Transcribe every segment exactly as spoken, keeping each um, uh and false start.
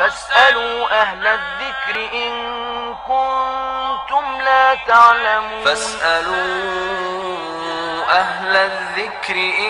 فاسألوا أهل الذكر إن كنتم لا تعلمون فاسألوا أهل الذكر إن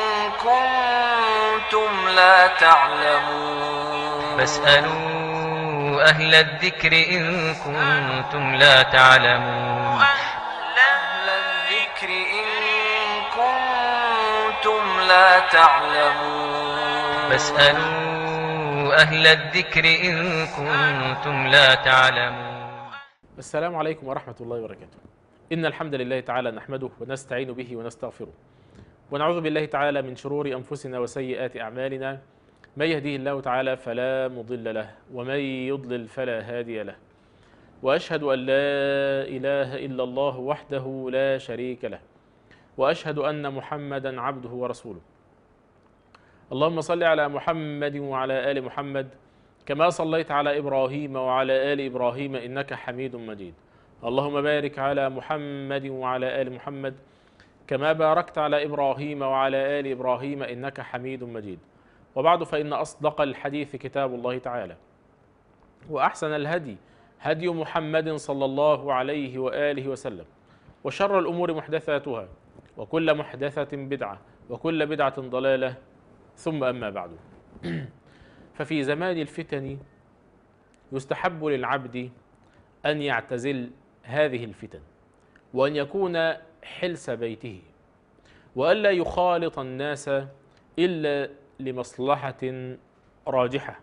كنتم لا تعلمون فاسألوا أهل الذكر إن كنتم لا تعلمون أهل الذكر إن كنتم لا تعلمون فاسألوا أهل الذكر إن كنتم لا تعلمون. السلام عليكم ورحمة الله وبركاته. إن الحمد لله تعالى نحمده ونستعين به ونستغفره، ونعوذ بالله تعالى من شرور أنفسنا وسيئات أعمالنا. من يهديه الله تعالى فلا مضل له، ومن يضلل فلا هادي له. وأشهد أن لا إله إلا الله وحده لا شريك له، وأشهد أن محمدا عبده ورسوله. اللهم صل على محمد وعلى آل محمد كما صليت على إبراهيم وعلى آل إبراهيم إنك حميد مجيد. اللهم بارك على محمد وعلى آل محمد كما باركت على إبراهيم وعلى آل إبراهيم إنك حميد مجيد. وبعد، فإن أصدق الحديث كتاب الله تعالى، وأحسن الهدي هدي محمد صلى الله عليه وآله وسلم، وشر الأمور محدثاتها، وكل محدثة بدعة، وكل بدعة ضلالة، ثم أما بعد. ففي زمان الفتن يستحب للعبد أن يعتزل هذه الفتن، وأن يكون حلس بيته، وألا يخالط الناس إلا لمصلحة راجحة.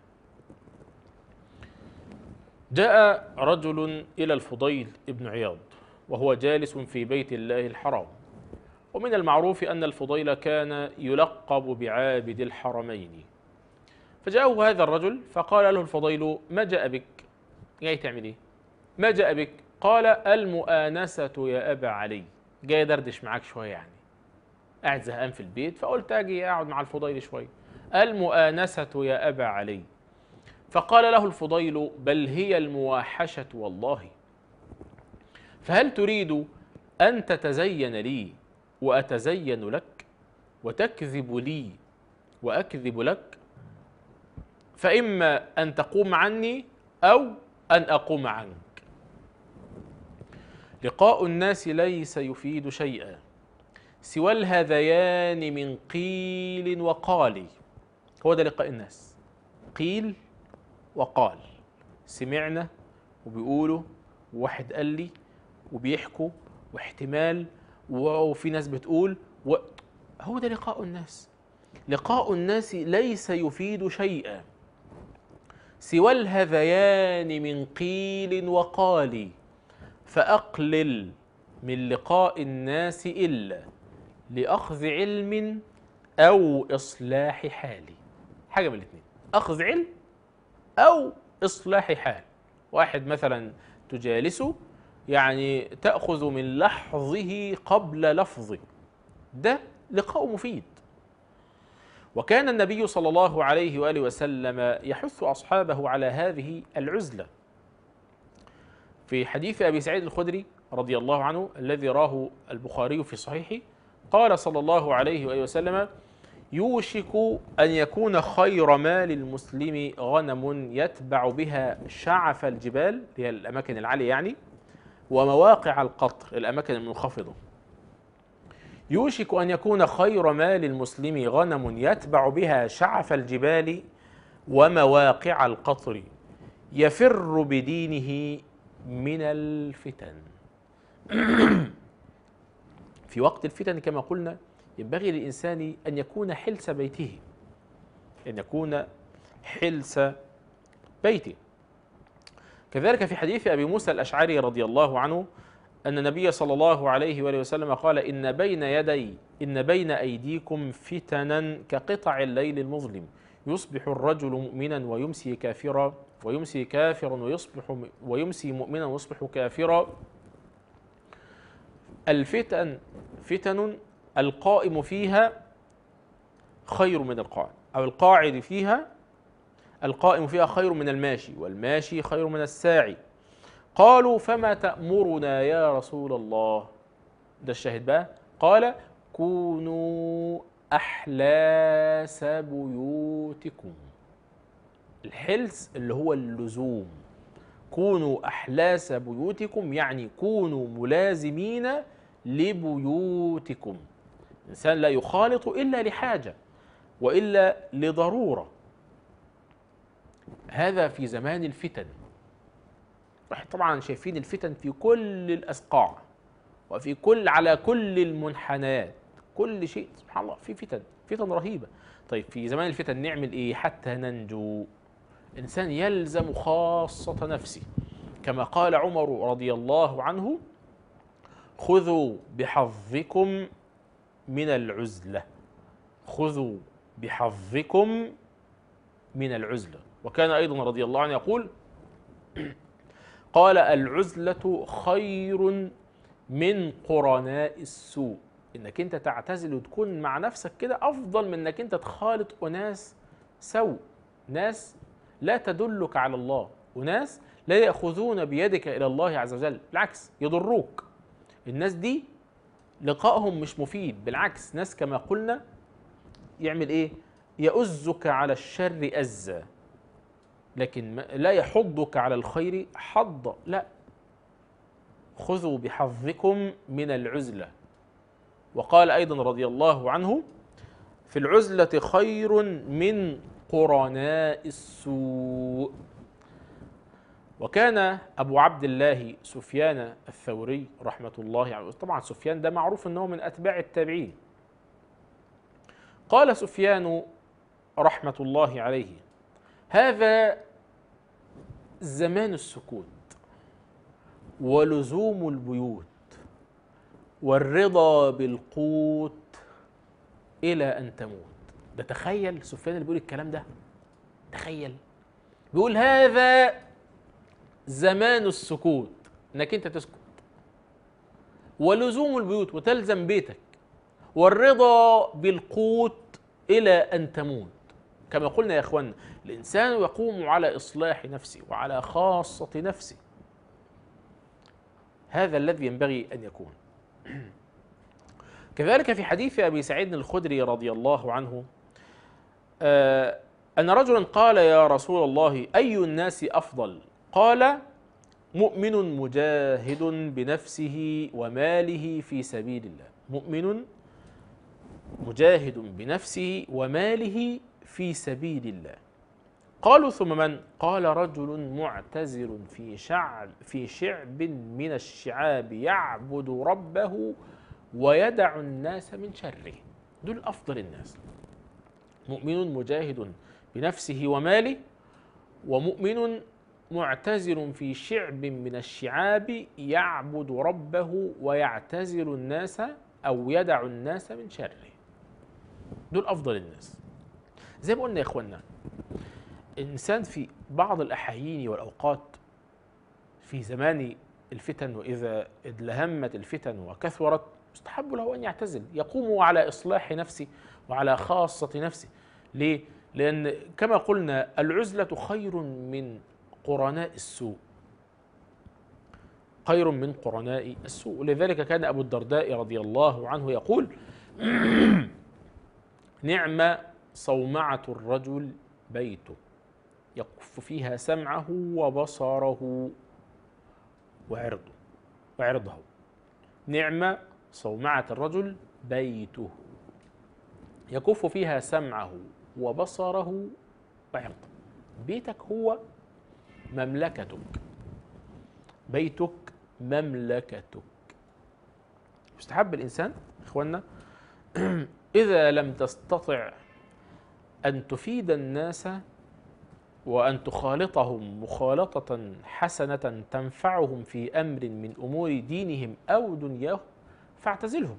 جاء رجل إلى الفضيل ابن عياض وهو جالس في بيت الله الحرام، ومن المعروف أن الفضيل كان يلقب بعابد الحرمين. فجاءه هذا الرجل فقال له الفضيل: ما جاء بك؟ جاي تعمل ايه؟ ما جاء بك؟ قال: المؤانسة يا أبا علي. جاي دردش معاك شوية، يعني قاعد زهقان في البيت فقلت أجي أقعد مع الفضيل شوية. المؤانسة يا أبا علي. فقال له الفضيل: بل هي المواحشة والله. فهل تريد أن تتزين لي وأتزين لك، وتكذب لي وأكذب لك؟ فإما أن تقوم عني أو أن أقوم عنك. لقاء الناس ليس يفيد شيئا سوى الهذيان من قيل وقال. هو ده لقاء الناس، قيل وقال. سمعنا وبيقولوا، وواحد قال لي، وبيحكوا، واحتمال، وفي ناس بتقول و... هو ده لقاء الناس. لقاء الناس ليس يفيد شيئا سوى الهذيان من قيل وقال. فأقلل من لقاء الناس إلا لأخذ علم أو إصلاح حال. حاجة من الاثنين، أخذ علم أو إصلاح حال. واحد مثلا تجالسه، يعني تأخذ من لحظه قبل لفظه، ده لقاء مفيد. وكان النبي صلى الله عليه وآله وسلم يحث أصحابه على هذه العزلة. في حديث أبي سعيد الخدري رضي الله عنه الذي راه البخاري في صحيحه، قال صلى الله عليه وآله وسلم: يوشك أن يكون خير مال المسلم غنم يتبع بها شعف الجبال، هي الأماكن العالية يعني، ومواقع القطر، الأماكن المنخفضة. يوشك أن يكون خير مال المسلم غنم يتبع بها شعف الجبال ومواقع القطر، يفر بدينه من الفتن. في وقت الفتن كما قلنا ينبغي للإنسان أن يكون حلس بيته، أن يكون حلس بيته. كذلك في حديث أبي موسى الأشعري رضي الله عنه أن النبي صلى الله عليه وآله وسلم قال: إن بين يدي إن بين أيديكم فتنا كقطع الليل المظلم، يصبح الرجل مؤمنا ويمسي كافرا، ويمسي كافرا ويصبح ويمسي مؤمنا ويصبح كافرا. الفتن فتن القائم فيها خير من القاعد، أو القاعد فيها القائم فيها خير من الماشي، والماشي خير من الساعي. قالوا: فما تأمرنا يا رسول الله؟ ده الشاهد بقى. قال: كونوا أحلاس بيوتكم. الحلس اللي هو اللزوم. كونوا أحلاس بيوتكم يعني كونوا ملازمين لبيوتكم. الإنسان لا يخالط إلا لحاجة وإلا لضرورة. هذا في زمان الفتن. طبعا شايفين الفتن في كل الأسقاع وفي كل على كل المنحنيات، كل شيء سبحان الله في فتن، فتن رهيبة. طيب في زمان الفتن نعمل إيه حتى ننجو؟ الإنسان يلزم خاصة نفسه كما قال عمر رضي الله عنه: خذوا بحظكم من العزلة، خذوا بحظكم من العزلة. وكان أيضا رضي الله عنه يقول: قال العزلة خير من قرناء السوء. انك انت تعتزل وتكون مع نفسك كده افضل من انك انت تخالط اناس سوء، ناس لا تدلك على الله، وناس لا يأخذون بيدك الى الله عز وجل، بالعكس يضروك. الناس دي لقائهم مش مفيد، بالعكس ناس كما قلنا يعمل ايه؟ يؤزك على الشر أزا، لكن لا يحضك على الخير حض. لا، خذوا بحظكم من العزلة. وقال أيضا رضي الله عنه: في العزلة خير من قرناء السوء. وكان أبو عبد الله سفيان الثوري رحمة الله عليه، طبعا سفيان ده معروف أنه من أتباع التابعين. قال سفيان رحمة الله عليه: هذا زمان السكوت ولزوم البيوت والرضا بالقوت إلى أن تموت. ده تخيل سفيان اللي بيقول الكلام ده، تخيل بيقول هذا زمان السكوت، انك انت تسكت، ولزوم البيوت وتلزم بيتك، والرضا بالقوت إلى أن تموت. كما قلنا يا إخواننا، الإنسان يقوم على إصلاح نفسه وعلى خاصة نفسه، هذا الذي ينبغي أن يكون. كذلك في حديث أبي سعيد الخدري رضي الله عنه آه أن رجلا قال: يا رسول الله، أي الناس أفضل؟ قال: مؤمن مجاهد بنفسه وماله في سبيل الله. مؤمن مجاهد بنفسه وماله في سبيل الله. قالوا: ثم من؟ قال: رجل معتزل في شعب في شعب من الشعاب يعبد ربه ويدع الناس من شره. دول أفضل الناس. مؤمن مجاهد بنفسه وماله، ومؤمن معتزل في شعب من الشعاب يعبد ربه ويعتزل الناس أو يدع الناس من شره. دول أفضل الناس. زي ما قلنا يا إخوانا، الإنسان في بعض الأحايين والأوقات في زمان الفتن، وإذا ادلهمت الفتن وكثرت، يستحب له أن يعتزل، يقوم على إصلاح نفسه وعلى خاصة نفسه. ليه؟ لأن كما قلنا العزلة خير من قرناء السوء، خير من قرناء السوء. ولذلك كان أبو الدرداء رضي الله عنه يقول: نعم صومعة الرجل بيته يكف فيها سمعه وبصره وعرضه وعرضه. نعم صومعة الرجل بيته يكف فيها سمعه وبصره وعرضه. بيتك هو مملكتك، بيتك مملكتك. يستحب الإنسان إخواننا إذا لم تستطع أن تفيد الناس وأن تخالطهم مخالطة حسنة تنفعهم في أمر من أمور دينهم أو دنياهم، فاعتزلهم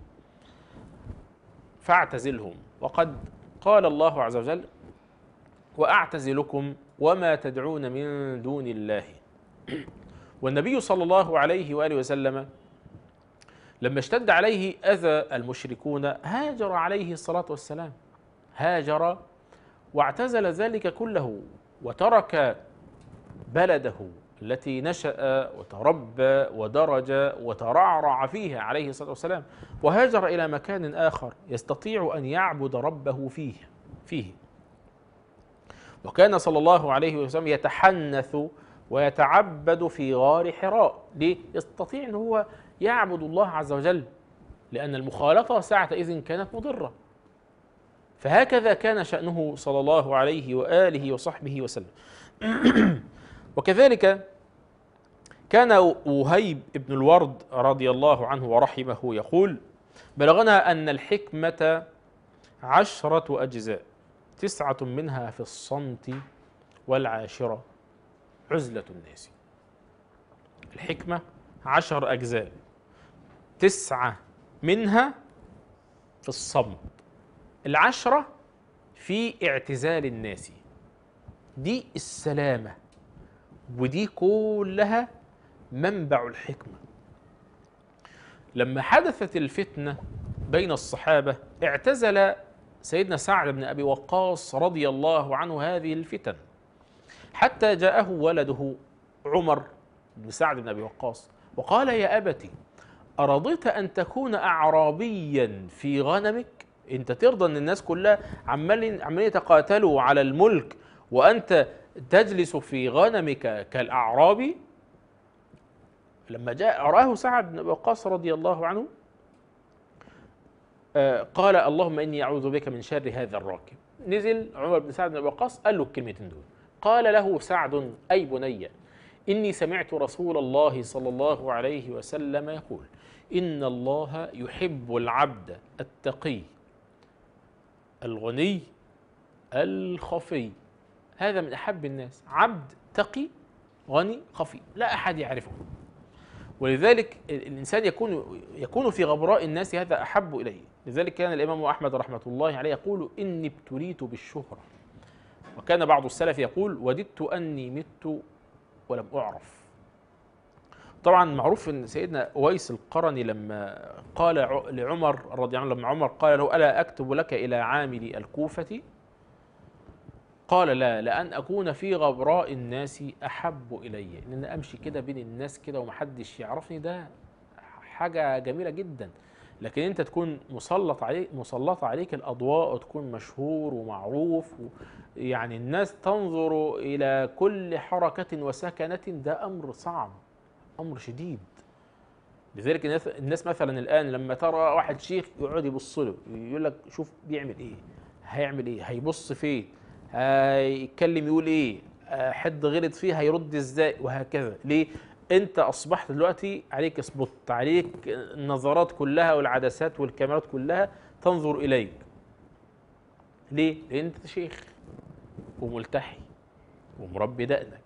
فاعتزلهم وقد قال الله عز وجل: وأعتزلكم وما تدعون من دون الله. والنبي صلى الله عليه وآله وسلم لما اشتد عليه أذى المشركون هاجر عليه الصلاة والسلام، هاجر واعتزل ذلك كله وترك بلده التي نشأ وتربى ودرج وترعرع فيها عليه الصلاة والسلام، وهاجر إلى مكان آخر يستطيع أن يعبد ربه فيه فيه وكان صلى الله عليه وسلم يتحنث ويتعبد في غار حراء. ليه؟ يستطيع أن هو يعبد الله عز وجل، لأن المخالطة ساعتئذ كانت مضرة. فهكذا كان شأنه صلى الله عليه وآله وصحبه وسلم. وكذلك كان وهيب بن الورد رضي الله عنه ورحمه يقول: بلغنا أن الحكمة عشرة أجزاء، تسعة منها في الصمت، والعاشرة عزلة الناس. الحكمة عشر أجزاء، تسعة منها في الصمت، العشرة في اعتزال الناس. دي السلامة، ودي كلها منبع الحكمة. لما حدثت الفتنة بين الصحابة اعتزل سيدنا سعد بن أبي وقاص رضي الله عنه هذه الفتن، حتى جاءه ولده عمر بن سعد بن أبي وقاص وقال: يا أبت، أرضيت أن تكون أعرابيا في غنمك؟ أنت ترضى أن الناس كلها عمالين عمالين يتقاتلوا على الملك وأنت تجلس في غنمك كالأعرابي؟ لما جاء رآه سعد بن أبي وقاص رضي الله عنه قال: اللهم إني أعوذ بك من شر هذا الراكب. نزل عمر بن سعد بن أبي وقاص قال له الكلمتين دول. قال له سعد: أي بني، إني سمعت رسول الله صلى الله عليه وسلم يقول: إن الله يحب العبد التقي الغني الخفي. هذا من أحب الناس، عبد تقي غني خفي، لا أحد يعرفه. ولذلك الإنسان يكون يكون في غبراء الناس، هذا أحب إليه. لذلك كان الإمام أحمد رحمة الله عليه يقول: إني ابتليت بالشهرة. وكان بعض السلف يقول: وددت أني مت ولم أعرف. طبعا معروف أن سيدنا أويس القرني لما قال لعمر رضي الله عنه، لما عمر قال له: ألا أكتب لك إلى عامل الكوفة؟ قال: لا، لأن أكون في غبراء الناس أحب إلي. إن أنا أمشي كده بين الناس كده ومحدش يعرفني، ده حاجة جميلة جدا. لكن أنت تكون مسلط عليك مسلطة عليك الأضواء وتكون مشهور ومعروف، يعني الناس تنظر إلى كل حركة وسكنة، ده أمر صعب، أمر شديد. لذلك الناس, الناس مثلا الآن لما ترى واحد شيخ يقعد يبص له، يقول لك شوف بيعمل إيه، هيعمل إيه، هيبص فين، هيتكلم يقول إيه، حد غلط فيه هيرد إزاي، وهكذا. ليه؟ أنت أصبحت دلوقتي عليك سبوت، عليك النظرات كلها والعدسات والكاميرات كلها تنظر إليك. ليه؟ لأن أنت شيخ وملتحي ومربي دقنك،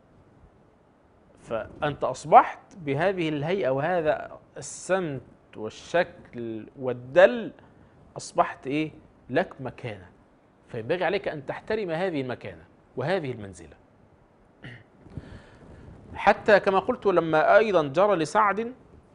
فأنت أصبحت بهذه الهيئة وهذا السمت والشكل والدل، أصبحت إيه؟ لك مكانة، فينبغي عليك أن تحترم هذه المكانة وهذه المنزلة. حتى كما قلت لما أيضا جرى لسعد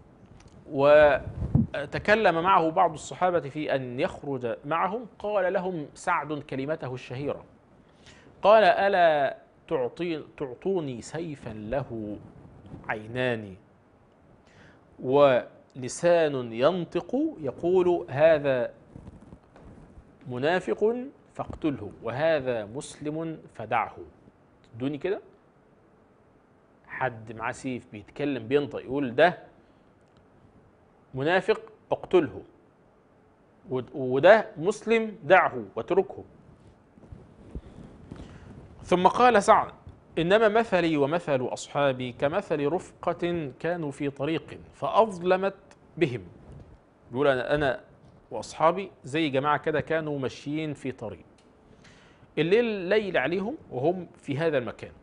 وتكلم معه بعض الصحابة في أن يخرج معهم، قال لهم سعد كلمته الشهيرة، قال: ألا تعطي تعطوني سيفا له عينان ولسان ينطق يقول هذا منافق فاقتله وهذا مسلم فدعه. تدوني كده حد معاه سيف بيتكلم بينطق يقول ده منافق اقتله، وده مسلم دعه واتركه. ثم قال سعد: إنما مثلي ومثل أصحابي كمثل رفقة كانوا في طريق فأظلمت بهم. بيقول أنا, أنا وأصحابي زي جماعة كده كانوا ماشيين في طريق، الليل ليل عليهم وهم في هذا المكان.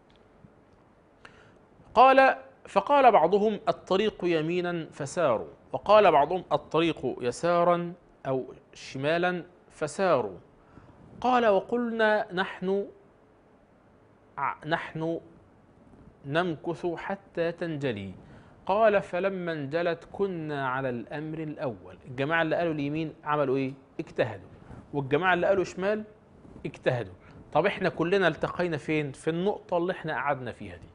قال: فقال بعضهم الطريق يمينا فساروا، وقال بعضهم الطريق يسارا أو شمالا فساروا. قال: وقلنا نحن نحن نمكث حتى تنجلي. قال: فلما انجلت كنا على الأمر الأول. الجماعة اللي قالوا اليمين عملوا إيه؟ اجتهدوا، والجماعة اللي قالوا شمال اجتهدوا. طب احنا كلنا التقينا فين؟ في النقطة اللي احنا قعدنا فيها دي.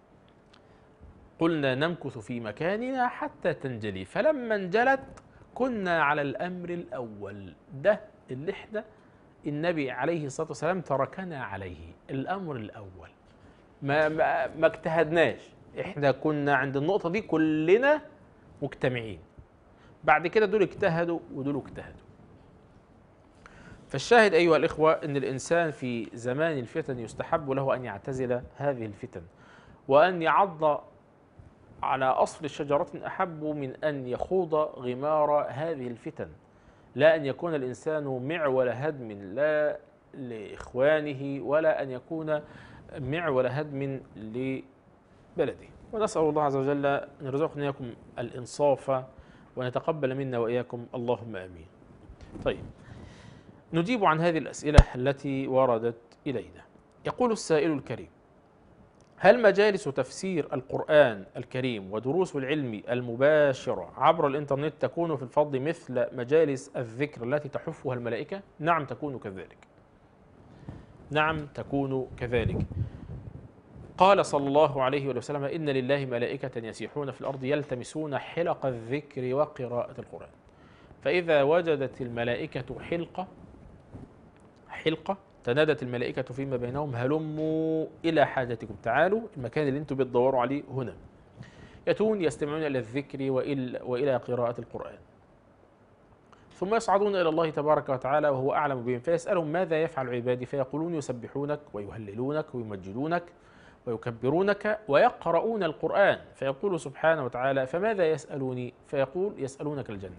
قلنا نمكث في مكاننا حتى تنجلي، فلما انجلت كنا على الأمر الأول. ده اللي احنا النبي عليه الصلاة والسلام تركنا عليه. الأمر الأول ما, ما, ما اجتهدناش، احنا كنا عند النقطة دي كلنا مجتمعين. بعد كده دول اجتهدوا ودول اجتهدوا. فالشاهد أيها الإخوة أن الإنسان في زمان الفتن يستحب له أن يعتزل هذه الفتن، وأن يعض على أصل شجرة أحب من أن يخوض غمار هذه الفتن، لا أن يكون الإنسان معول هدم لا لإخوانه ولا أن يكون معول هدم لبلده. ونسأل الله عز وجل أن يرزقنا إياكم الإنصاف ونتقبل منا وإياكم، اللهم آمين. طيب، نجيب عن هذه الأسئلة التي وردت إلينا. يقول السائل الكريم: هل مجالس تفسير القرآن الكريم ودروس العلم المباشرة عبر الإنترنت تكون في الفضل مثل مجالس الذكر التي تحفها الملائكة؟ نعم تكون كذلك، نعم تكون كذلك. قال صلى الله عليه وسلم: إن لله ملائكة يسيحون في الأرض يلتمسون حلق الذكر وقراءة القرآن، فإذا وجدت الملائكة حلقة حلقة تنادت الملائكة فيما بينهم: هلموا إلى حاجتكم، تعالوا المكان اللي انتم بتدوروا عليه هنا. يأتون يستمعون إلى الذكر وإلى, وإلى قراءة القرآن، ثم يصعدون إلى الله تبارك وتعالى وهو أعلم بهم، فيسألهم: ماذا يفعل عبادي؟ فيقولون: يسبحونك ويهللونك ويمجدونك ويكبرونك ويقرؤون القرآن. فيقول سبحانه وتعالى: فماذا يسألوني؟ فيقول: يسألونك الجنة.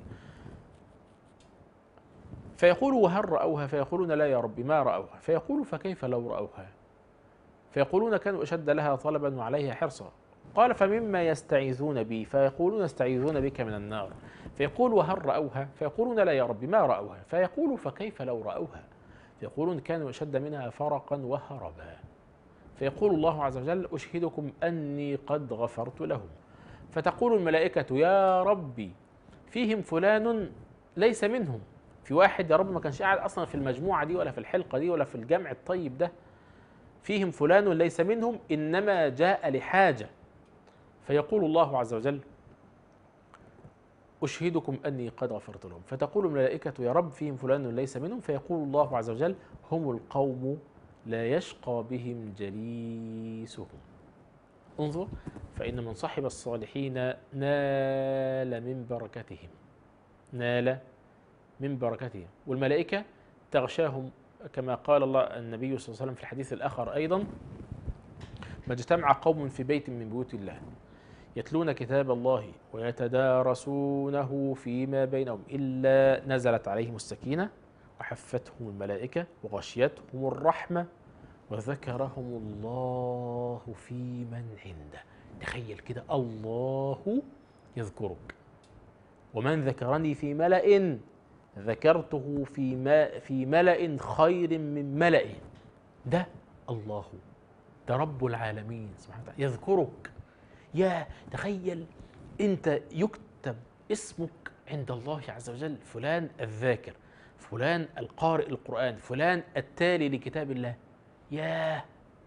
فيقول: وهل رأوها؟ فيقولون: لا يا رب ما رأوها. فيقول: فكيف لو رأوها؟ فيقولون: كانوا أشد لها طلبا وعليها حرصا. قال: فمما يستعيذون بي؟ فيقولون: يستعيذون بك من النار. فيقول: وهل رأوها؟ فيقولون: لا يا رب ما رأوها. فيقول: فكيف لو رأوها؟ فيقولون: كانوا أشد منها فرقا وهربا. فيقول الله عز وجل: أشهدكم أني قد غفرت لهم. فتقول الملائكة: يا ربي فيهم فلان ليس منهم. في واحد يا رب ما كانش قاعد أصلا في المجموعة دي ولا في الحلقة دي ولا في الجمع الطيب ده، فيهم فلان ليس منهم إنما جاء لحاجة. فيقول الله عز وجل: أشهدكم أني قد غفرت لهم. فتقول الملائكة: يا رب فيهم فلان ليس منهم. فيقول الله عز وجل: هم القوم لا يشقى بهم جليسهم. انظر، فإن من صحب الصالحين نال من بركتهم، نال من بركتهم. والملائكة تغشاهم كما قال الله النبي صلى الله عليه وسلم في الحديث الآخر أيضا: ما اجتمع قوم في بيت من بيوت الله يتلون كتاب الله ويتدارسونه فيما بينهم إلا نزلت عليهم السكينة وحفتهم الملائكة وغشيتهم الرحمة وذكرهم الله في من عنده. تخيل كده، الله يذكرك، ومن ذكرني في ملأ ذكرته في ما في ملأ خير من ملئه. ده الله، ده رب العالمين سبحانه وتعالى يذكرك. يا تخيل انت يكتب اسمك عند الله عز وجل: فلان الذاكر، فلان القارئ القرآن، فلان التالي لكتاب الله. يا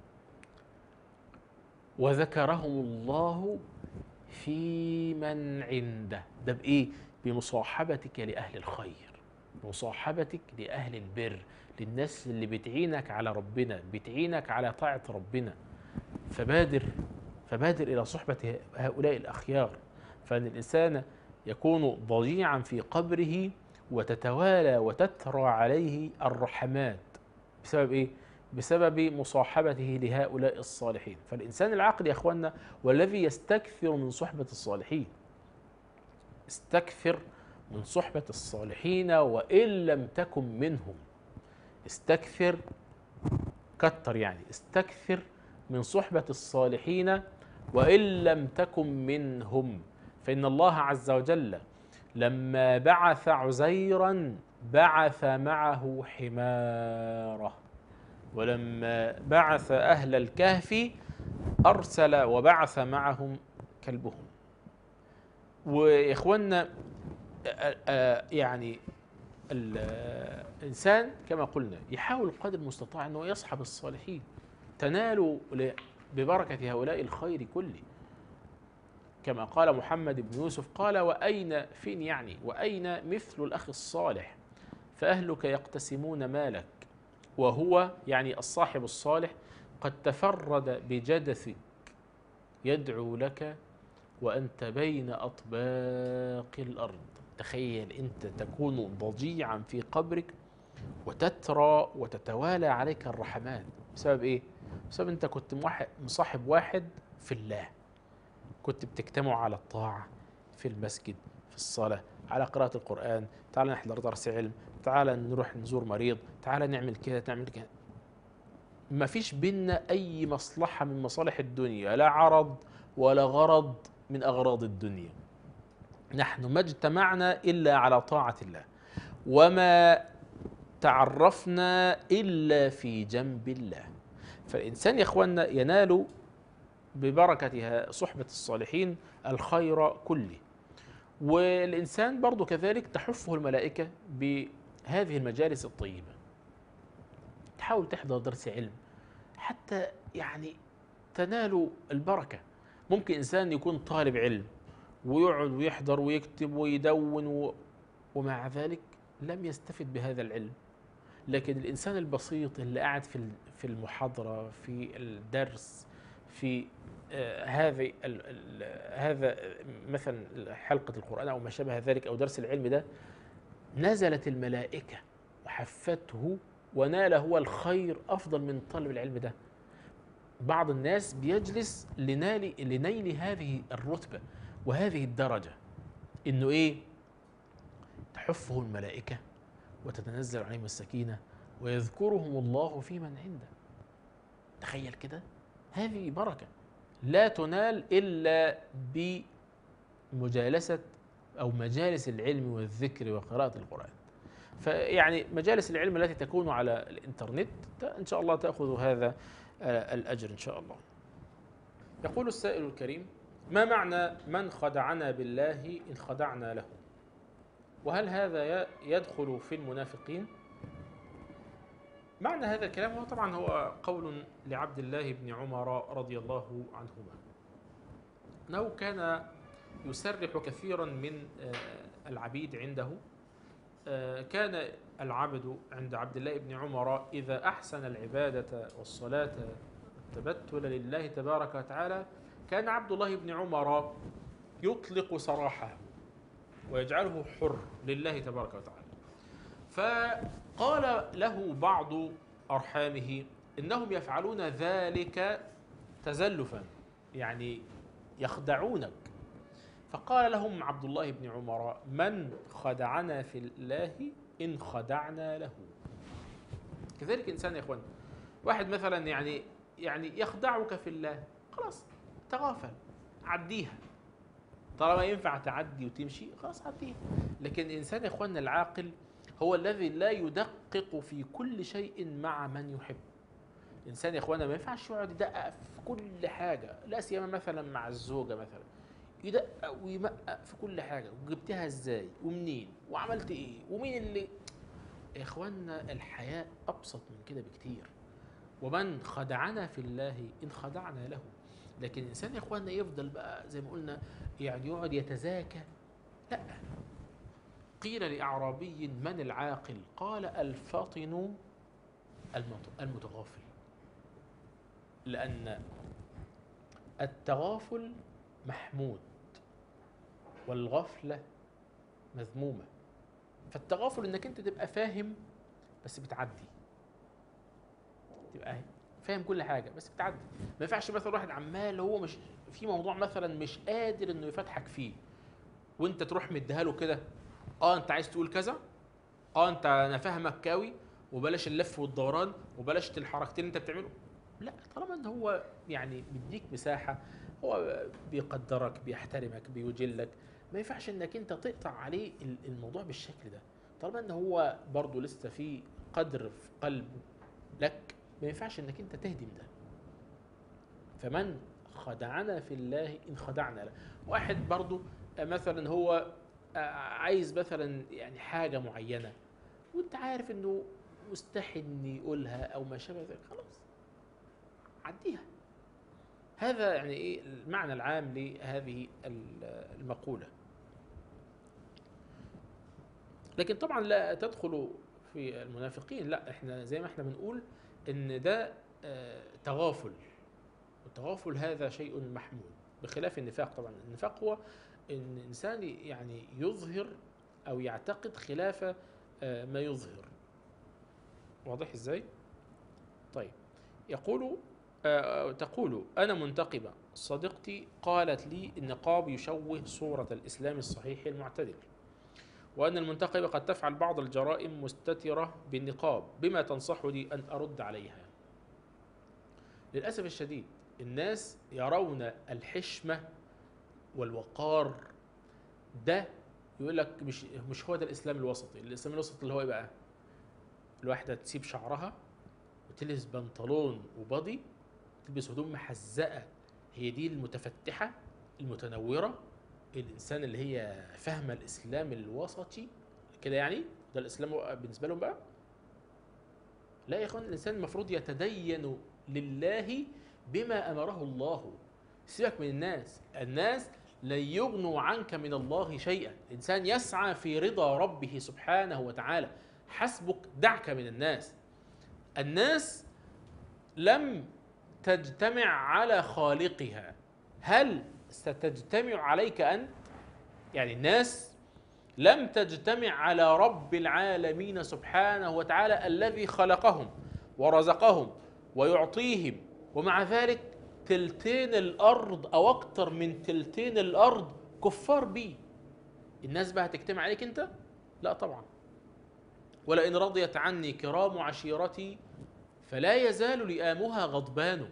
وذكرهم الله في من عنده. ده بإيه؟ بمصاحبتك لأهل الخير، بمصاحبتك لأهل البر، للناس اللي بتعينك على ربنا، بتعينك على طاعة ربنا. فبادر فبادر إلى صحبة هؤلاء الأخيار، فإن الإنسان يكون ضجيعا في قبره وتتوالى وتترى عليه الرحمات. بسبب إيه؟ بسبب مصاحبته لهؤلاء الصالحين. فالإنسان العاقل يا أخوانا والذي يستكثر من صحبة الصالحين، استكثر من صحبة الصالحين وإن لم تكن منهم. استكثر، كتر يعني، استكثر من صحبة الصالحين وإن لم تكن منهم. فإن الله عز وجل لما بعث عزيرا بعث معه حماره، ولما بعث أهل الكهف أرسل وبعث معهم كلبهم. وإخواننا يعني الإنسان كما قلنا يحاول قدر المستطاع أنه يصحب الصالحين، تنالوا ببركة هؤلاء الخير كله. كما قال محمد بن يوسف قال: وأين فين يعني وأين مثل الأخ الصالح؟ فأهلك يقتسمون مالك وهو يعني الصاحب الصالح قد تفرد بجدثك يدعو لك وأنت بين أطباق الأرض. تخيل أنت تكون ضجيعا في قبرك وتترى وتتوالى عليك الرحمات. بسبب إيه؟ بسبب أنت كنت مصاحب واحد في الله، كنت بتجتمعوا على الطاعة في المسجد، في الصلاة، على قراءة القرآن، تعال نحضر درس علم، تعال نروح نزور مريض، تعال نعمل كده نعمل كده. ما فيش بينا أي مصلحة من مصالح الدنيا، لا عرض ولا غرض من أغراض الدنيا. نحن ما اجتمعنا إلا على طاعة الله، وما تعرفنا إلا في جنب الله. فالإنسان يا إخواننا ينال ببركتها صحبة الصالحين الخير كله. والإنسان برضو كذلك تحفه الملائكة بهذه المجالس الطيبة. تحاول تحضر درس علم حتى يعني تنال البركة. ممكن إنسان يكون طالب علم ويقعد ويحضر ويكتب ويدون و... ومع ذلك لم يستفد بهذا العلم. لكن الإنسان البسيط اللي قاعد في في المحاضرة، في الدرس، في آه هذه ال ال هذا مثلا حلقة القرآن أو ما شابه ذلك أو درس العلم ده، نزلت الملائكة وحفته ونال هو الخير أفضل من طالب العلم ده. بعض الناس بيجلس لنال لنيل هذه الرتبة وهذه الدرجة، إنه إيه؟ تحفه الملائكة وتتنزل عليهم السكينة ويذكرهم الله في من عنده. تخيل كده، هذه بركة لا تنال إلا بمجالسة أو مجالس العلم والذكر وقراءة القرآن. فيعني مجالس العلم التي تكون على الإنترنت إن شاء الله تأخذ هذا الأجر إن شاء الله. يقول السائل الكريم: ما معنى من خدعنا بالله إن خدعنا له؟ وهل هذا يدخل في المنافقين؟ معنى هذا الكلام هو طبعا هو قول لعبد الله بن عمر رضي الله عنهما، أنه كان يسرح كثيرا من العبيد عنده. كان العبد عند عبد الله بن عمر إذا أحسن العبادة والصلاة والتبتل لله تبارك وتعالى، كان عبد الله بن عمر يطلق سراحه ويجعله حر لله تبارك وتعالى. فقال له بعض أرحامه إنهم يفعلون ذلك تزلفا، يعني يخدعونك. فقال لهم عبد الله بن عمر: من خدعنا في الله إن خدعنا له. كذلك إنسان يا إخوان، واحد مثلا يعني يعني يخدعك في الله، خلاص تغافل، عديها. طالما ينفع تعدي وتمشي خلاص عديها. لكن إنسان يا إخواننا العاقل هو الذي لا يدقق في كل شيء مع من يحب. إنسان يا إخواننا ما ينفعش يقعد يدقق في كل حاجة، لا سيما مثلا مع الزوجة، مثلا يدقق ويمقق في كل حاجة، وجبتها ازاي ومنين وعملت ايه ومين اللي. يا إخواننا الحياة أبسط من كده بكتير. ومن خدعنا في الله إن خدعنا له. لكن الإنسان يا إخواننا يفضل بقى زي ما قلنا يعني يقعد يتزاكى، لا. قيل لأعرابي: من العاقل؟ قال: الفاطن المتغافل. لأن التغافل محمود والغفلة مذمومة. فالتغافل انك انت تبقى فاهم بس بتعدي، تبقى فاهم كل حاجة بس بتعدي. ما ينفعش مثلا واحد عمال هو مش في موضوع مثلا مش قادر انه يفتحك فيه، وانت تروح مديها له كده: اه انت عايز تقول كذا، اه انت انا فاهمك قوي، وبلاش اللف والدوران وبلاش الحركتين اللي انت بتعمله. لا، طالما ان هو يعني بيديك مساحة، هو بيقدرك، بيحترمك، بيجلك، ما ينفعش انك انت تقطع عليه الموضوع بالشكل ده. طالما ان هو برضه لسه في قدر في قلبه لك، ما ينفعش انك انت تهدم ده. فمن خدعنا في الله ان خدعنا له. واحد برضه مثلا هو عايز مثلا يعني حاجة معينة، وانت عارف انه مستحي ان يقولها او ما شابه ذلك، خلاص عديها. هذا يعني ايه المعنى العام لهذه المقولة. لكن طبعا لا تدخل في المنافقين، لا احنا زي ما احنا بنقول ان ده آه، تغافل، والتغافل هذا شيء محمود، بخلاف النفاق. طبعا النفاق هو ان الانسان يعني يظهر او يعتقد خلاف آه، ما يظهر. واضح ازاي؟ طيب، يقول آه، تقول أنا منتقبة، صديقتي قالت لي النقاب يشوه صورة الإسلام الصحيح المعتدل، وأن المنتقبة قد تفعل بعض الجرائم مستترة بالنقاب، بما تنصحني أن أرد عليها؟ للأسف الشديد الناس يرون الحشمة والوقار ده، يقول لك مش مش هو ده الإسلام الوسطي. الإسلام الوسطي اللي هو إيه بقى؟ الواحدة تسيب شعرها وتلبس بنطلون وبادي، تلبس هدوم محزقة، هي دي المتفتحة المتنورة، الإنسان اللي هي فاهمة الإسلام الوسطي كده، يعني ده الإسلام بالنسبة لهم بقى. لا يا إخوان، الإنسان المفروض يتدين لله بما أمره الله. سيبك من الناس، الناس لن يغنوا عنك من الله شيئا. الإنسان يسعى في رضا ربه سبحانه وتعالى، حسبك دعك من الناس. الناس لم تجتمع على خالقها، هل ستجتمع عليك أنت؟ يعني الناس لم تجتمع على رب العالمين سبحانه وتعالى الذي خلقهم ورزقهم ويعطيهم، ومع ذلك تلتين الأرض أو أكتر من تلتين الأرض كفار بيه. الناس بقى هتجتمع عليك أنت؟ لا طبعا. ولئن رضيت عني كرام عشيرتي فلا يزال لئامها غضبان.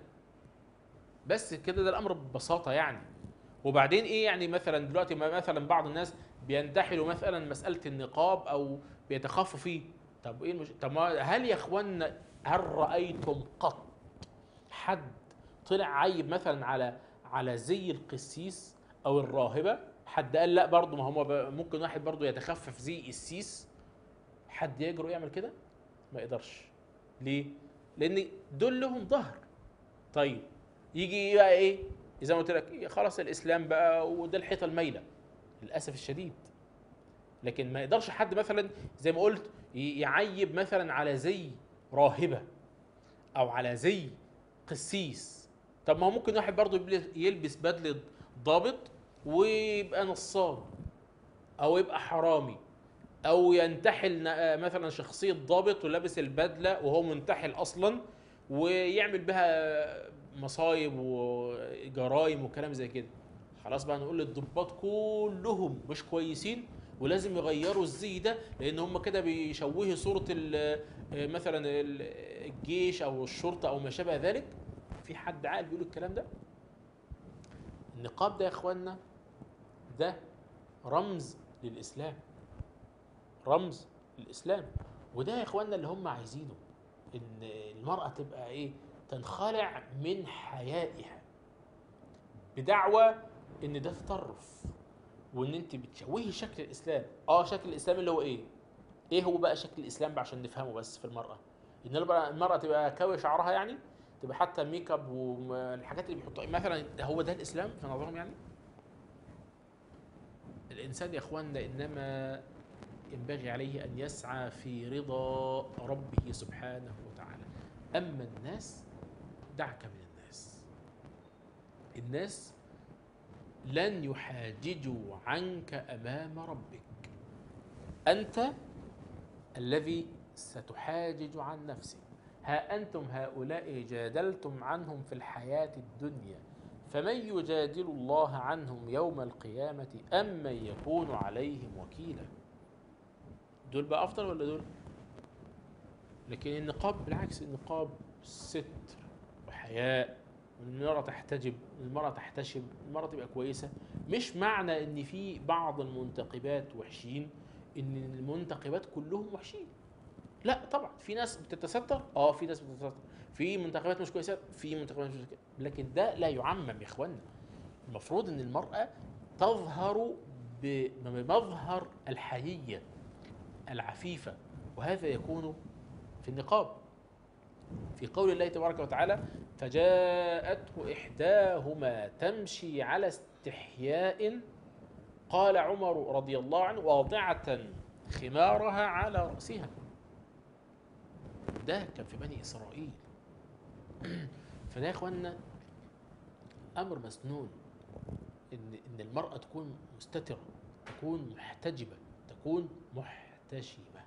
بس كده، ده الامر ببساطه يعني. وبعدين ايه يعني؟ مثلا دلوقتي مثلا بعض الناس بينتحلوا مثلا مساله النقاب او بيتخافوا فيه. طب ايه المش... طب ما هل يا اخوانا، هل رايتم قط حد طلع عيب مثلا على على زي القسيس او الراهبه؟ حد قال لا برضه، ما هو ممكن واحد برضه يتخفف زي السيس؟ حد يجرؤ يعمل كده؟ ما يقدرش. ليه؟ لان دول لهم ظهر. طيب يجي بقى ايه؟ زي ما قلت لك، خلاص الاسلام بقى وده الحيطه المايله، للاسف الشديد. لكن ما يقدرش حد مثلا زي ما قلت يعيب مثلا على زي راهبه او على زي قسيس. طب ما هو ممكن واحد برضه يلبس بدله ضابط ويبقى نصاب، او يبقى حرامي، او ينتحل مثلا شخصيه ضابط ولابس البدله وهو منتحل اصلا، ويعمل بها مصايب وجرائم وكلام زي كده. خلاص بقى نقول للضباط كلهم مش كويسين ولازم يغيروا الزي ده، لان هم كده بيشوهوا صوره مثلا الجيش او الشرطه او ما شابه ذلك. في حد عاقل بيقول الكلام ده؟ النقاب ده يا اخوانا ده رمز للاسلام، رمز للاسلام. وده يا اخوانا اللي هم عايزينه، ان المرأة تبقى ايه؟ تنخلع من حيائها بدعوى ان ده تطرف، وان انت بتشوهي شكل الاسلام. اه شكل الاسلام اللي هو ايه؟ ايه هو بقى شكل الاسلام بقى عشان نفهمه بس في المرأة؟ ان المرأة تبقى كوي شعرها، يعني تبقى حتى ميك اب والحاجات اللي بيحطوها مثلا، هو ده الاسلام في نظرهم يعني؟ الانسان يا اخوانا انما ينبغي عليه أن يسعى في رضا ربه سبحانه وتعالى. أما الناس دعك من الناس، الناس لن يحاججوا عنك أمام ربك، أنت الذي ستحاجج عن نفسك. ها أنتم هؤلاء جادلتم عنهم في الحياة الدنيا، فمن يجادل الله عنهم يوم القيامة أم من يكون عليهم وكيلا؟ دول بقى افضل ولا دول؟ لكن النقاب بالعكس، النقاب ستر وحياء، المرأة تحتجب، المرأة تحتشم، المرأة تبقى كويسة. مش معنى ان في بعض المنتقبات وحشين ان المنتقبات كلهم وحشين، لا طبعا. في ناس بتتستر، اه في ناس بتتستر، في منتقبات مش كويسة، في منتقبات مش كويسة، لكن ده لا يعمم يا اخوانا. المفروض ان المرأة تظهر بمظهر الحيية العفيفة، وهذا يكون في النقاب. في قول الله تبارك وتعالى: فجاءته إحداهما تمشي على استحياء قال عمر رضي الله عنه واضعة خمارها على رأسها. ده كان في بني إسرائيل. فده يا إخوانا أمر مسنون، إن إن المرأة تكون مستترة، تكون محتجبة، تكون محتشمة.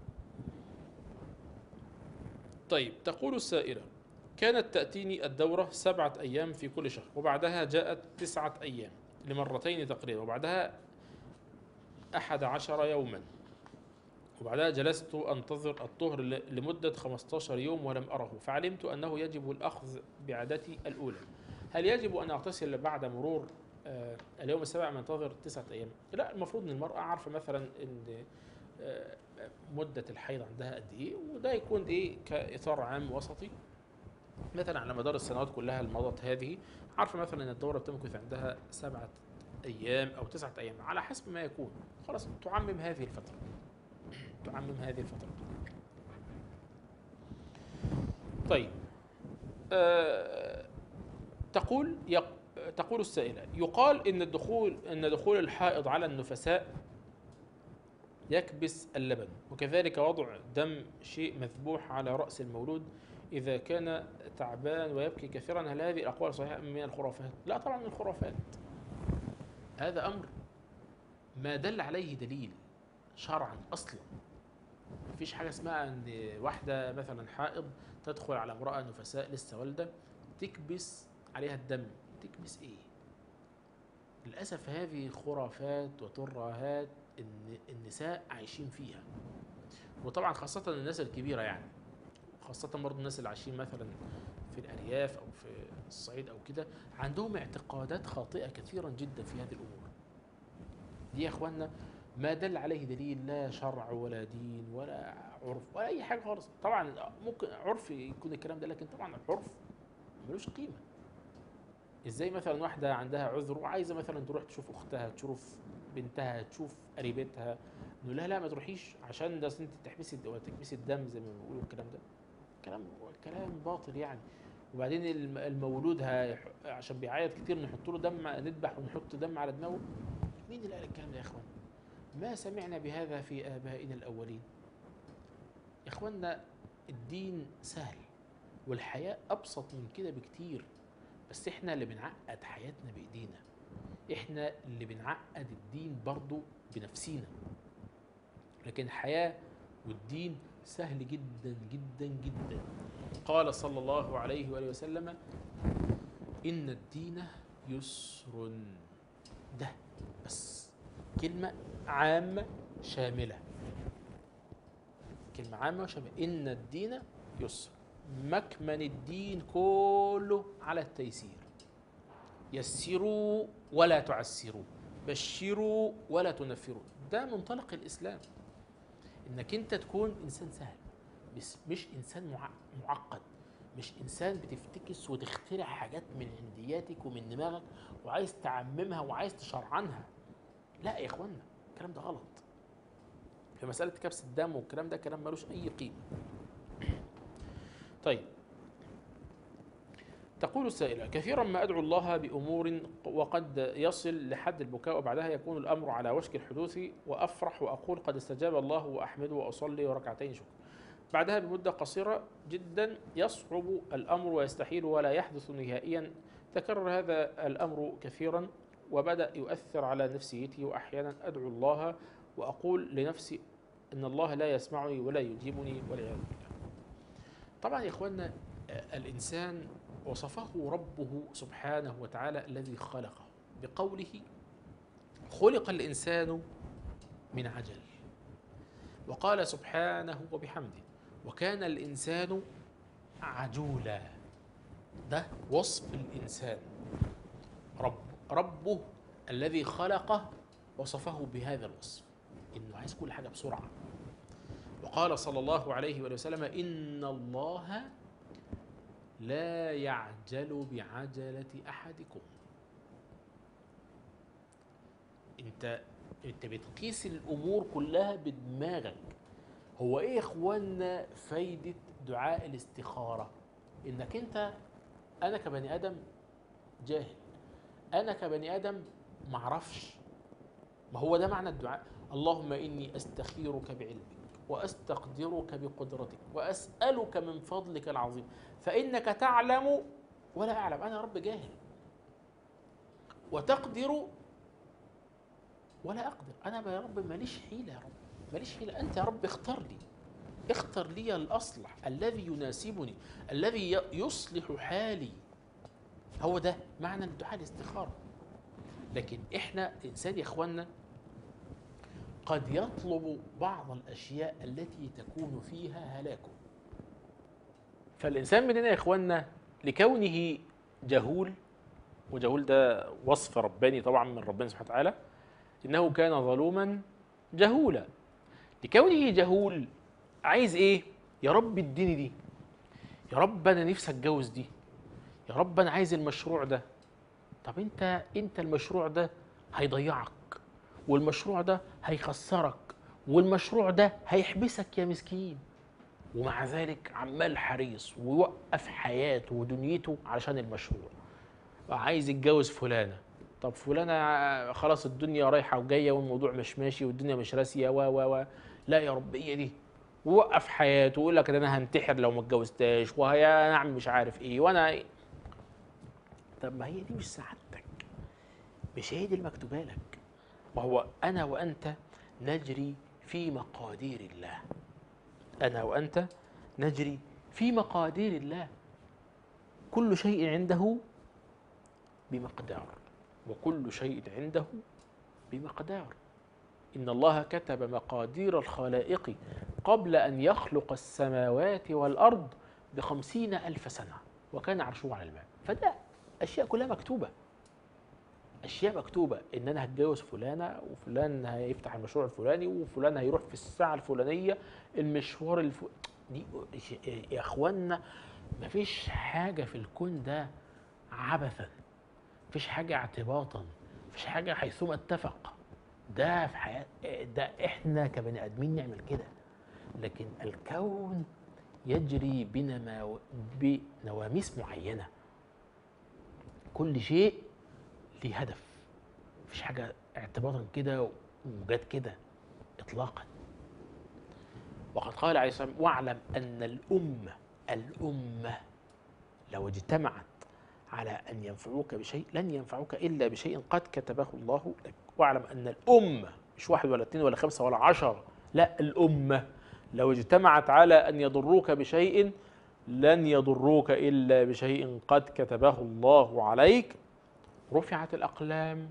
طيب، تقول السائلة: كانت تأتيني الدورة سبعة أيام في كل شهر، وبعدها جاءت تسعة أيام لمرتين تقريبا، وبعدها أحد عشر يوما، وبعدها جلست أنتظر الطهر لمدة خمسة عشر يوم ولم أره، فعلمت أنه يجب الأخذ بعادتي الأولى. هل يجب أن أغتسل بعد مرور آه اليوم السابع من انتظر تسعة أيام؟ لا، المفروض أن المرأة عارفة مثلا أن آه مدة الحيض عندها قد إيه، وده يكون إيه كإطار عام وسطي، مثلا على مدار السنوات كلها المضت هذه، عارفة مثلا أن الدورة بتمكث عندها سبعة أيام أو تسعة أيام على حسب ما يكون، خلاص تعمم هذه الفترة، تعمم هذه الفترة. طيب، أه تقول يق... تقول السائلة: يقال إن الدخول إن دخول الحائض على النفساء يكبس اللبن، وكذلك وضع دم شيء مذبوح على رأس المولود إذا كان تعبان ويبكي كثيرا. هل هذه الأقوال صحيحة من الخرافات؟ لا طبعا من الخرافات. هذا أمر ما دل عليه دليل شرعا أصلا. مفيش حاجة اسمها أن واحدة مثلا حائض تدخل على امرأة نفساء لسه والدة تكبس عليها الدم. تكبس إيه؟ للأسف هذه خرافات وترهات إن النساء عايشين فيها، وطبعا خاصة الناس الكبيرة، يعني خاصة برضو الناس اللي عايشين مثلا في الأرياف أو في الصعيد أو كده، عندهم اعتقادات خاطئة كثيرا جدا في هذه الأمور دي يا إخواننا. ما دل عليه دليل، لا شرع ولا دين ولا عرف ولا أي حاجة خالص. طبعا ممكن عرف يكون الكلام ده، لكن طبعا العرف ملوش قيمة. ازاي مثلا واحدة عندها عذر وعايزة مثلا تروح تشوف أختها، تشوف بنتها، تشوف قريبتها، نقول لها لا ما تروحيش عشان ده انت تحبسي ولا تكبسي الدم زي ما بيقولوا. الكلام ده كلام كلام باطل يعني. وبعدين المولود عشان بيعيط كتير نحط له دم، نذبح ونحط دم على دماغه. مين اللي قال الكلام ده يا اخوان؟ ما سمعنا بهذا في آبائنا الأولين. يا اخوانا الدين سهل والحياة أبسط من كده بكتير، بس احنا اللي بنعقد حياتنا بإيدينا، احنا اللي بنعقد الدين برضو بنفسينا. لكن الحياة والدين سهل جدا جدا جدا. قال صلى الله عليه وآله وسلم: إن الدين يسر. ده بس كلمة عامة شاملة، كلمة عامة وشاملة. إن الدين يسر، مكمن الدين كله على التيسير. يسروا ولا تعسروا، بشروا ولا تنفروا. ده منطلق الإسلام، إنك أنت تكون إنسان سهل، بس مش إنسان معقد، مش إنسان بتفتكس وتخترع حاجات من عندياتك ومن دماغك وعايز تعممها وعايز تشرعنها. لا يا إخوانا، الكلام ده غلط. في مسألة كبس الدم والكلام ده كلام ملوش أي قيمة. طيب، تقول السائلة: كثيرا ما أدعو الله بأمور وقد يصل لحد البكاء، وبعدها يكون الأمر على وشك الحدوث، وأفرح وأقول قد استجاب الله وأحمده وأصلي وركعتين شكر. بعدها بمدة قصيرة جدا يصعب الأمر ويستحيل ولا يحدث نهائيا. تكرر هذا الأمر كثيرا وبدأ يؤثر على نفسيتي، وأحيانا أدعو الله وأقول لنفسي إن الله لا يسمعني ولا يجيبني والعياذ بالله. طبعا يا إخواننا الإنسان وصفه ربه سبحانه وتعالى الذي خلقه بقوله: خلق الإنسان من عجل. وقال سبحانه وبحمده: وكان الإنسان عجولا. ده وصف الإنسان، رب ربه الذي خلقه وصفه بهذا الوصف، إنه عايز كل حاجة بسرعة. وقال صلى الله عليه وسلم: إن الله لا يعجل بعجلة أحدكم. انت انت بتقيس الامور كلها بدماغك. هو ايه يا اخوانا فايدة دعاء الاستخارة؟ انك انت، انا كبني ادم جاهل، انا كبني ادم معرفش. ما هو ده معنى الدعاء. اللهم اني استخيرك بعلمك وأستقدرك بقدرتك وأسألك من فضلك العظيم فإنك تعلم ولا أعلم. أنا يا رب جاهل، وتقدر ولا أقدر. أنا يا رب ماليش حيلة، يا رب ماليش حيلة. أنت يا رب اختار لي، اختر لي الأصلح الذي يناسبني، الذي يصلح حالي. هو ده معنى الدعاء الاستخارة. لكن إحنا إنسان يا إخواننا قد يطلب بعض الأشياء التي تكون فيها هلاكه. فالإنسان مننا يا إخواننا لكونه جهول، وجهول ده وصف رباني طبعا من ربنا سبحانه وتعالى، إنه كان ظلوما جهولا. لكونه جهول عايز إيه؟ يا رب اديني دي، يا رب أنا نفسي أتجوز دي، يا رب أنا عايز المشروع ده. طب أنت أنت المشروع ده هيضيعك، والمشروع ده هيخسرك، والمشروع ده هيحبسك يا مسكين. ومع ذلك عمال حريص ويوقف حياته ودنيته علشان المشروع. عايز يتجوز فلانة، طب فلانة خلاص الدنيا رايحة وجاية والموضوع مش ماشي والدنيا مش راسية و و و لا يا رب هي دي. ووقف حياته ويقول لك انا هنتحر لو ما اتجوزتهاش وهي نعم مش عارف ايه وانا إيه. طب ما هي دي مش سعادتك، مش هي دي المكتوبة لك. وهو أنا وأنت نجري في مقادير الله، أنا وأنت نجري في مقادير الله. كل شيء عنده بمقدار، وكل شيء عنده بمقدار. إن الله كتب مقادير الخلائق قبل أن يخلق السماوات والأرض بخمسين ألف سنة وكان عرشه على الماء. فده أشياء كلها مكتوبة، أشياء مكتوبة إن أنا هتجوز فلانة وفلان هيفتح المشروع الفلاني وفلان هيروح في الساعة الفلانية المشوار الف... دي يا إخوانا مفيش حاجة في الكون ده عبثا، مفيش حاجة اعتباطا، مفيش حاجة حيثما اتفق. ده في حياة ده إحنا كبني آدمين نعمل كده، لكن الكون يجري بنما... بنواميس معينة. كل شيء ليه هدف، مفيش حاجة اعتباطا كده وجات كده إطلاقا. وقد قال عليه الصلاة والسلام واعلم أن الأمة الأمة لو اجتمعت على أن ينفعوك بشيء لن ينفعوك إلا بشيء قد كتبه الله لك. واعلم أن الأمة مش واحد ولا اثنين ولا خمسة ولا عشرة، لا الأمة لو اجتمعت على أن يضروك بشيء لن يضروك إلا بشيء قد كتبه الله عليك. رفعت الأقلام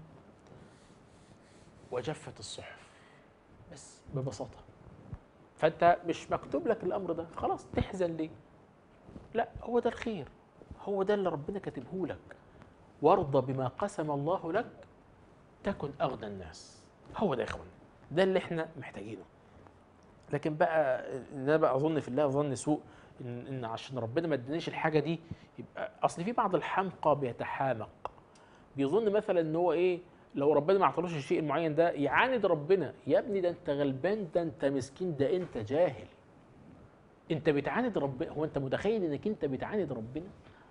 وجفت الصحف، بس ببساطة. فأنت مش مكتوب لك الأمر ده، خلاص تحزن ليه؟ لا، هو ده الخير، هو ده اللي ربنا كاتبه لك. وارضى بما قسم الله لك تكن أغنى الناس. هو ده يا إخوان، ده اللي احنا محتاجينه. لكن بقى أنا بقى أظن في الله ظن سوء إن, إن عشان ربنا ما ادانيش الحاجة دي يبقى أصل في بعض الحمقى بيتحامق، بيظن مثلا ان هو ايه لو ربنا ما اعطالوش الشيء المعين ده يعاند ربنا. يا ابني ده انت غلبان، ده انت مسكين، ده انت جاهل، انت بتعاند ربنا. هو انت متخيل انك انت بتعاند ربنا؟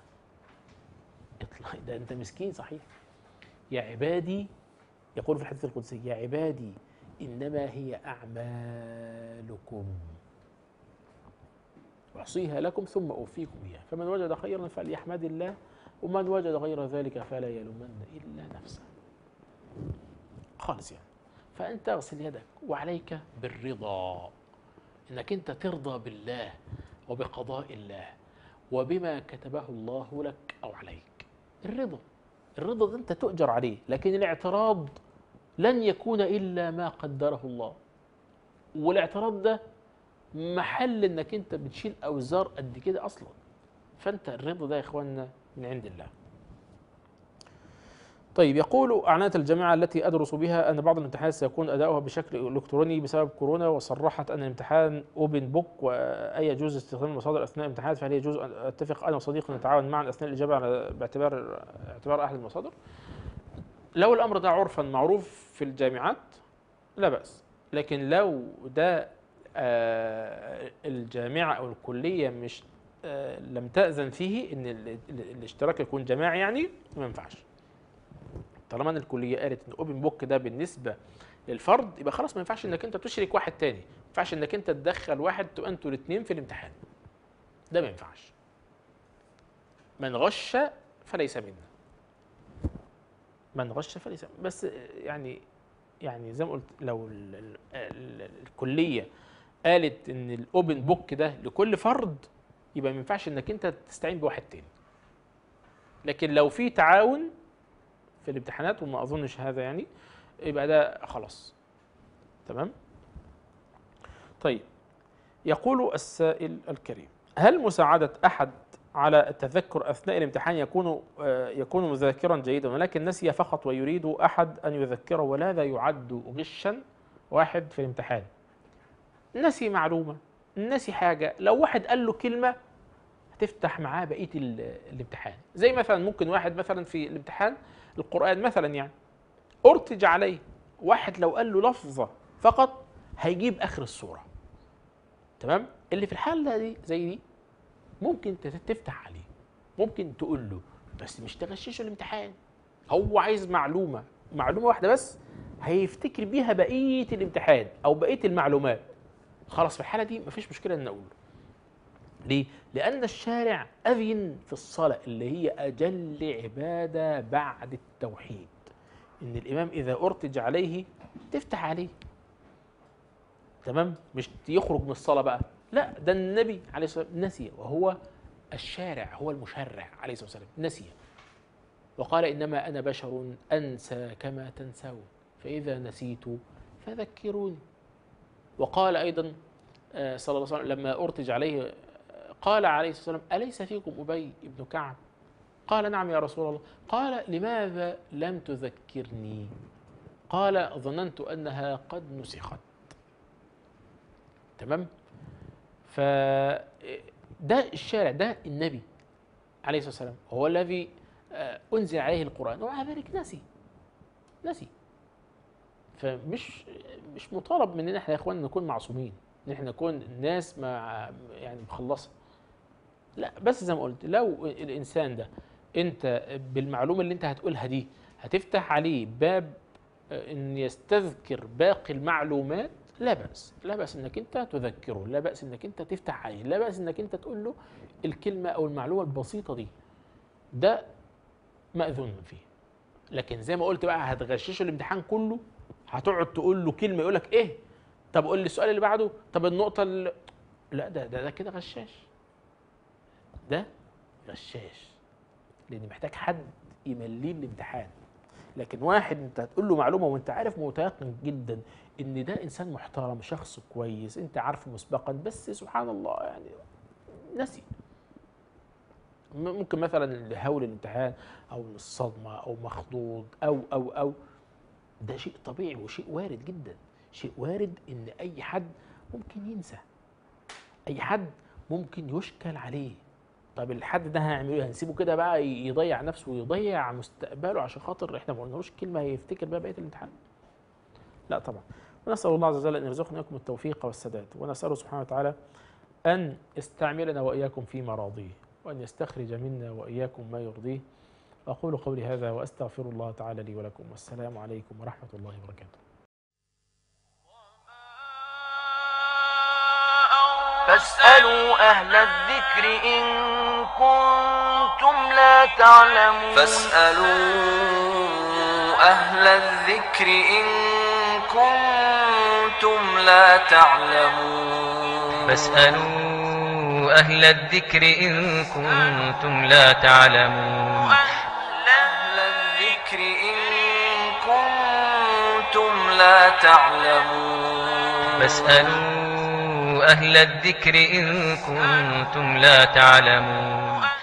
اطلع، ده انت مسكين صحيح. يا عبادي، يقول في الحديث القدسي يا عبادي انما هي اعمالكم احصيها لكم ثم اوفيكم اياها فمن وجد خيرا فليحمد الله ومن وجد غير ذلك فلا يلومن إلا نفسه. خالص يعني. فأنت اغسل يدك وعليك بالرضا، إنك أنت ترضى بالله وبقضاء الله وبما كتبه الله لك أو عليك. الرضا الرضا ده أنت تؤجر عليه، لكن الاعتراض لن يكون إلا ما قدره الله. والاعتراض ده محل إنك أنت بتشيل أوزار قد كده أصلا. فأنت الرضا ده يا إخواننا من عند الله. طيب، يقول أعلنت الجامعة التي أدرس بها أن بعض الامتحانات سيكون أداؤها بشكل إلكتروني بسبب كورونا، وصرحت أن الامتحان أوبن بوك وأي يجوز استخدام المصادر أثناء الامتحانات، فهل يجوز أن أتفق أنا وصديقي نتعاون معا أثناء الإجابة على باعتبار اعتبار أحد المصادر؟ لو الأمر ده عرفا معروف في الجامعات لا بأس، لكن لو ده آه الجامعة أو الكلية مش آه لم تأذن فيه إن الاشتراك يكون جماعي يعني ما ينفعش. طالما ان الكليه قالت ان اوبن بوك ده بالنسبه للفرد يبقى خلاص ما ينفعش انك انت تشرك واحد تاني، ما ينفعش انك انت تدخل واحد تبقى انتوا الاثنين في الامتحان، ده ما ينفعش. من غش فليس منا، من غش فليس منا. بس يعني يعني زي ما قلت لو ال ال ال الكليه قالت ان الاوبن بوك ده لكل فرد يبقى ما ينفعش انك انت تستعين بواحد تاني. لكن لو في تعاون في الامتحانات، وما اظنش هذا يعني، يبقى ده خلاص تمام. طيب، يقول السائل الكريم: هل مساعدة أحد على التذكر أثناء الامتحان يكون يكون مذاكرا جيدا ولكن نسي فقط ويريد أحد أن يذكره، ولا يعد غشا؟ واحد في الامتحان نسي معلومة، نسي حاجة، لو واحد قال له كلمة هتفتح معاه بقية الامتحان. زي مثلا ممكن واحد مثلا في الامتحان القرآن مثلا يعني أرتج عليه، واحد لو قال له لفظة فقط هيجيب آخر السورة، تمام؟ اللي في الحالة دي زي دي ممكن تفتح عليه، ممكن تقول له بس مش تغششه الامتحان، هو عايز معلومة معلومة واحدة بس هيفتكر بيها بقية الامتحان أو بقية المعلومات، خلاص في الحالة دي مفيش مشكلة إن أقول له. ليه؟ لأن الشارع أذن في الصلاة اللي هي أجل عبادة بعد التوحيد، إن الإمام إذا أرتج عليه تفتح عليه، تمام؟ مش يخرج من الصلاة بقى، لا، ده النبي عليه الصلاة والسلام نسي، وهو الشارع هو المشرع عليه الصلاة والسلام نسي، وقال: إنما أنا بشر أنسى كما تنسون فإذا نسيت فذكروني. وقال أيضا صلى الله عليه وسلم لما أرتج عليه قال عليه الصلاة والسلام: أليس فيكم أبي بن كعب؟ قال: نعم يا رسول الله. قال: لماذا لم تذكرني؟ قال: ظننت أنها قد نسخت. تمام؟ فده الشارع، ده النبي عليه الصلاة والسلام، هو الذي أنزل عليه القرآن، ومع ذلك نسي نسي فمش مش مطالب مننا احنا يا اخوان نكون معصومين، ان احنا نكون الناس مع يعني مخلصه، لا، بس زي ما قلت لو الانسان ده انت بالمعلومه اللي انت هتقولها دي هتفتح عليه باب ان يستذكر باقي المعلومات، لا بأس، لا بأس انك انت تذكره، لا بأس انك انت تفتح عليه، لا بأس انك انت تقول له الكلمه او المعلومه البسيطه دي، ده مأذون فيه. لكن زي ما قلت بقى هتغششه الامتحان كله، هتقعد تقول له كلمه يقول لك ايه، طب قول لي السؤال اللي بعده، طب النقطه اللي... لا، ده ده, ده كده غشاش، ده غشاش، لان محتاج حد يمليه الامتحان. لكن واحد انت هتقول له معلومه وانت عارف متيقن جدا ان ده انسان محترم شخص كويس انت عارفه مسبقا، بس سبحان الله يعني نسي، ممكن مثلا لهول الامتحان او الصدمه او مخضوض او او او ده شيء طبيعي وشيء وارد جدا، شيء وارد ان اي حد ممكن ينسى، اي حد ممكن يشكل عليه. طب الحد ده هنعمله هنسيبه كده بقى يضيع نفسه ويضيع مستقبله عشان خاطر احنا ما قلنالوش كلمه هيفتكر بقى بقيه الامتحان؟ لا طبعا. ونسال الله عز وجل ان يرزقنا اياكم التوفيق والسداد، ونساله سبحانه وتعالى ان يستعملنا واياكم في مراضيه، وان يستخرج منا واياكم ما يرضيه. اقول قولي هذا واستغفر الله تعالى لي ولكم، والسلام عليكم ورحمه الله وبركاته. فاسألوا أهل الذكر إن كنتم لا تعلمون فاسألوا أهل الذكر إن كنتم لا تعلمون فاسألوا أهل الذكر إن كنتم لا تعلمون أهل الذكر إن كنتم لا تعلمون فاسألوا أهل الذكر إن كنتم لا تعلمون